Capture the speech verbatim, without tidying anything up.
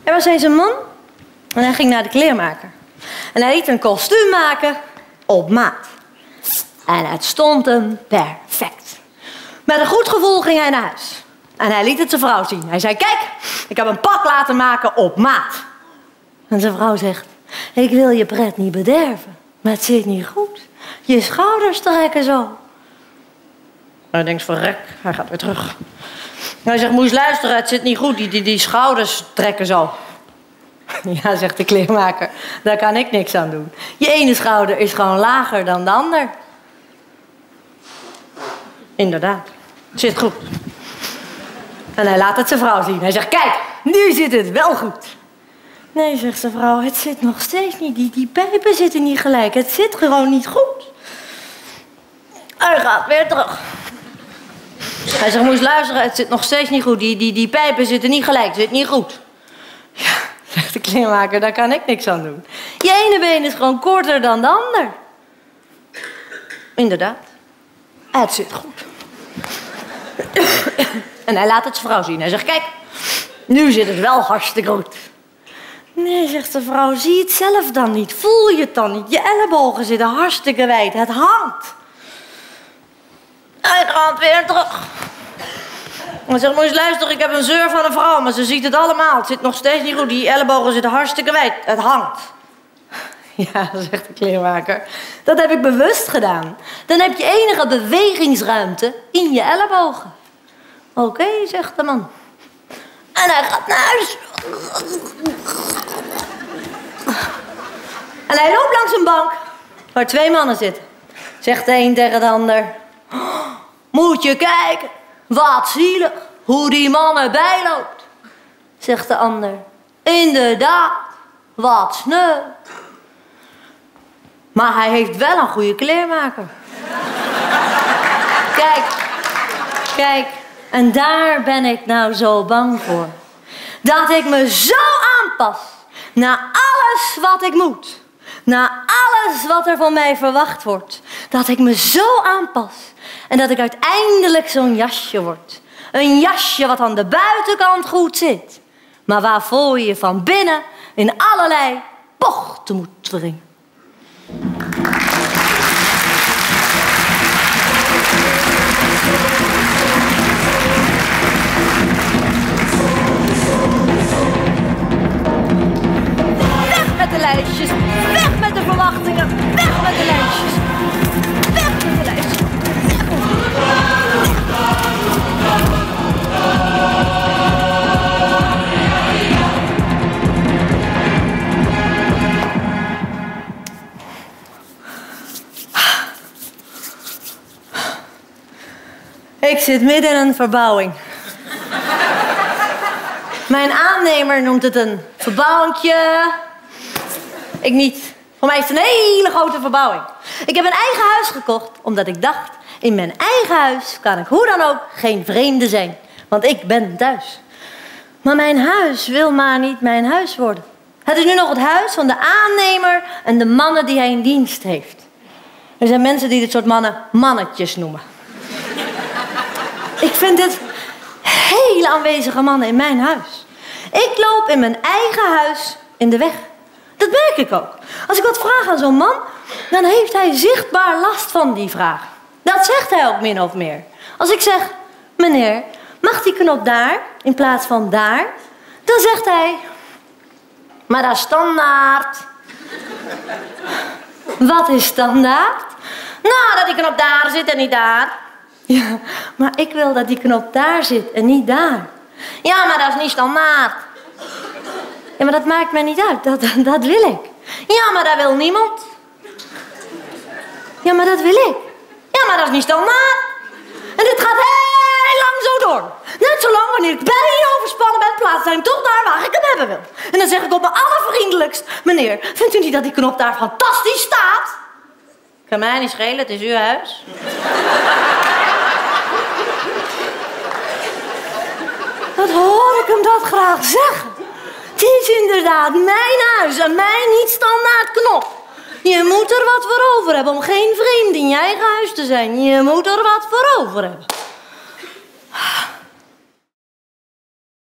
Er was eens een man en hij ging naar de kleermaker. En hij liet een kostuum maken op maat. En het stond hem perfect. Met een goed gevoel ging hij naar huis. En hij liet het zijn vrouw zien. Hij zei, kijk, ik heb een pak laten maken op maat. En zijn vrouw zegt, ik wil je pret niet bederven, maar het zit niet goed. Je schouders trekken zo. Hij denkt, verrek, hij gaat weer terug. Hij zegt, moet je eens luisteren, het zit niet goed, die, die, die schouders trekken zo. Ja, zegt de kleermaker, daar kan ik niks aan doen. Je ene schouder is gewoon lager dan de ander. Inderdaad, het zit goed. En hij laat het zijn vrouw zien. Hij zegt, kijk, nu zit het wel goed. Nee, zegt zijn vrouw, het zit nog steeds niet. Die, die pijpen zitten niet gelijk. Het zit gewoon niet goed. Hij gaat weer terug. Hij zegt, moet je eens luisteren, het zit nog steeds niet goed. Die, die, die pijpen zitten niet gelijk, het zit niet goed. Ja, zegt de kleermaker, daar kan ik niks aan doen. Je ene been is gewoon korter dan de ander. Inderdaad, het zit goed. En hij laat het zijn vrouw zien. Hij zegt, kijk, nu zit het wel hartstikke goed. Nee, zegt de vrouw, zie je het zelf dan niet? Voel je het dan niet? Je ellebogen zitten hartstikke wijd. Het hangt. Hij gaat weer terug. Hij zegt, moet je eens luisteren, ik heb een zeur van een vrouw, maar ze ziet het allemaal. Het zit nog steeds niet goed. Die ellebogen zitten hartstikke wijd. Het hangt. Ja, zegt de kleermaker, dat heb ik bewust gedaan. Dan heb je enige bewegingsruimte in je ellebogen. Oké, okay, zegt de man. En hij gaat naar huis. En hij loopt langs een bank waar twee mannen zitten. Zegt de een tegen de ander, moet je kijken, wat zielig, hoe die man erbij loopt. Zegt de ander, inderdaad, wat sneu. Maar hij heeft wel een goede kleermaker. Kijk, kijk, en daar ben ik nou zo bang voor. Dat ik me zo aanpas naar alles wat ik moet. Naar alles wat er van mij verwacht wordt. Dat ik me zo aanpas. En dat ik uiteindelijk zo'n jasje word. Een jasje wat aan de buitenkant goed zit. Maar waarvoor je van binnen in allerlei bochten moet wringen. Weg met de lijstjes, weg met de verwachtingen, weg met de lijstjes, weg met de lijstjes. Ik zit midden in een verbouwing. Mijn aannemer noemt het een verbouwingje. Ik niet. Voor mij is het een hele grote verbouwing. Ik heb een eigen huis gekocht, omdat ik dacht, in mijn eigen huis kan ik hoe dan ook geen vreemde zijn. Want ik ben thuis. Maar mijn huis wil maar niet mijn huis worden. Het is nu nog het huis van de aannemer en de mannen die hij in dienst heeft. Er zijn mensen die dit soort mannen mannetjes noemen. Ik vind dit hele aanwezige mannen in mijn huis. Ik loop in mijn eigen huis in de weg. Dat merk ik ook. Als ik wat vraag aan zo'n man, dan heeft hij zichtbaar last van die vraag. Dat zegt hij ook min of meer. Als ik zeg, meneer, mag die knop daar in plaats van daar? Dan zegt hij, maar dat is standaard. Wat is standaard? Nou, dat die knop daar zit en niet daar. Ja, maar ik wil dat die knop daar zit en niet daar. Ja, maar dat is niet standaard. Ja, maar dat maakt mij niet uit. Dat, dat, dat wil ik. Ja, maar dat wil niemand. Ja, maar dat wil ik. Ja, maar dat is niet standaard. En dit gaat heel lang zo door. Net zolang wanneer ik bijna overspannen ben, plaatst hij hem toch daar waar ik hem hebben wil. En dan zeg ik op mijn allervriendelijkst, meneer, vindt u niet dat die knop daar fantastisch staat? Kan mij niet schelen, het is uw huis. Wat hoor ik hem dat graag zeggen. Het is inderdaad mijn huis en mijn niet standaard knop. Je moet er wat voor over hebben om geen vreemde in je eigen huis te zijn. Je moet er wat voor over hebben.